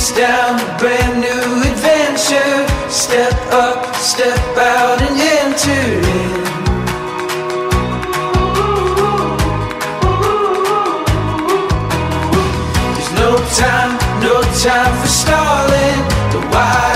face down a brand new adventure. Step up, step out and enter in. There's no time for stalling. The wild